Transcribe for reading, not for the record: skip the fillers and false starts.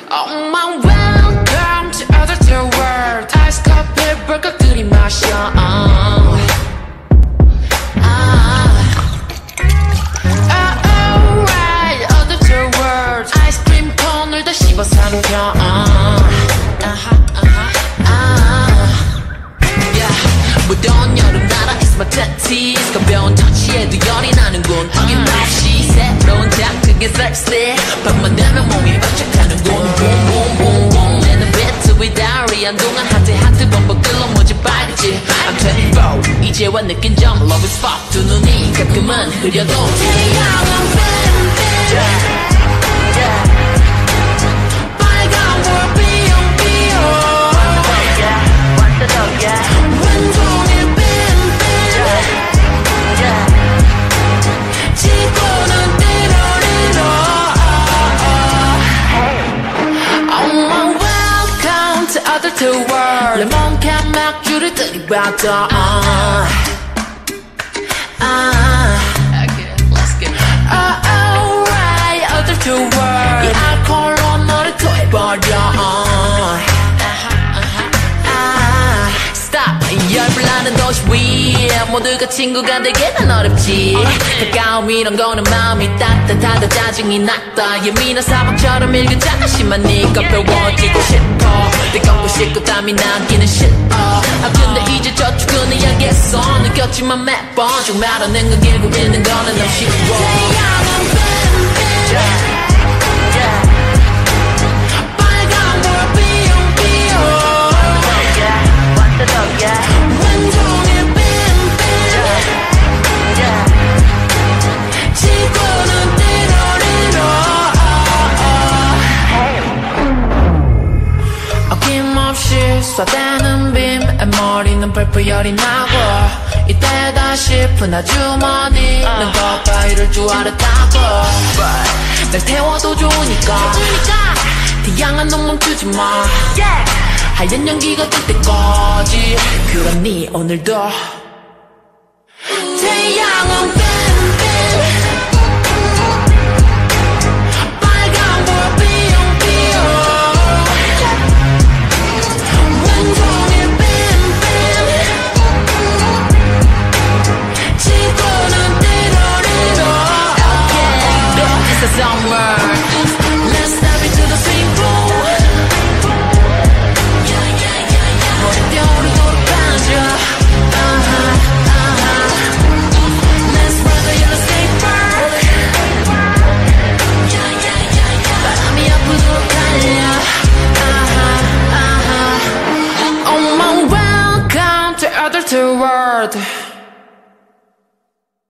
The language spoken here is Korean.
Oh my welcome to other two world. Ice coffee 벌컥들이 마셔. Alright, other two words. 아이스크림 콘을 다 씹어 사는 편. 무더운 여름나라 is my tactics. 가벼운 터치에도 열이 나는군. 어김없이 새로운 자극에 섹시해. 밤만 되면 몸이 반짝하는군. Boom boom boom boom. 내는 비트 위다리 한동안 핫해 하트 범벅 들러 뭐지 빨리지. I'm 24 이제와 느낀 점 love is fuck. 두 눈이 가끔은 흐려도 태양은 뱀뱀. 빨간 불 삐용 삐용. 완종일 뱀뱀. 지구는 띠로리로. Oh my welcome to other two world. 레몬캔 맥주를 들이받아. Okay, let's get it. Alright, other two world. 이 알코올로 너를 토해버려. 열불나는 도시 위에 모두가 친구가 되기는 어렵지. 가까움 이런 거는 마음이 따뜻하다 짜증이 났다. 예민한 사막처럼 일그잖아 심한 네 겉에 워지고 싶어. 뜨겁고 싶고 땀이 나기는 싫어. 근데 이제 저축은 해야겠어. 느꼈지만 매번 좀 말하는 건 길고 있는 거는 너무 쉬워. 태양은 뱀뱀. 빨간 불 삐용 삐용. 완종일 뱀뱀. 지구는 띠로리로. 어김없이 쏴대는 빔에 머리는 펄펄 열이 나고. 이때다 싶은 아주머니는 겉바 이럴 줄 알았다고. 날 태워도 좋으니까 태양아 넌 멈추지 마. 하얀 연기가 뜰 때까지. 그럼 네 오늘도 태양은 뱀뱀. 빨간 불 삐용 삐용. 완종일 뱀뱀. 지구는 띠로리로. Okay, it's the summer. Let's step into the same pool. Oh my welcome to other two world.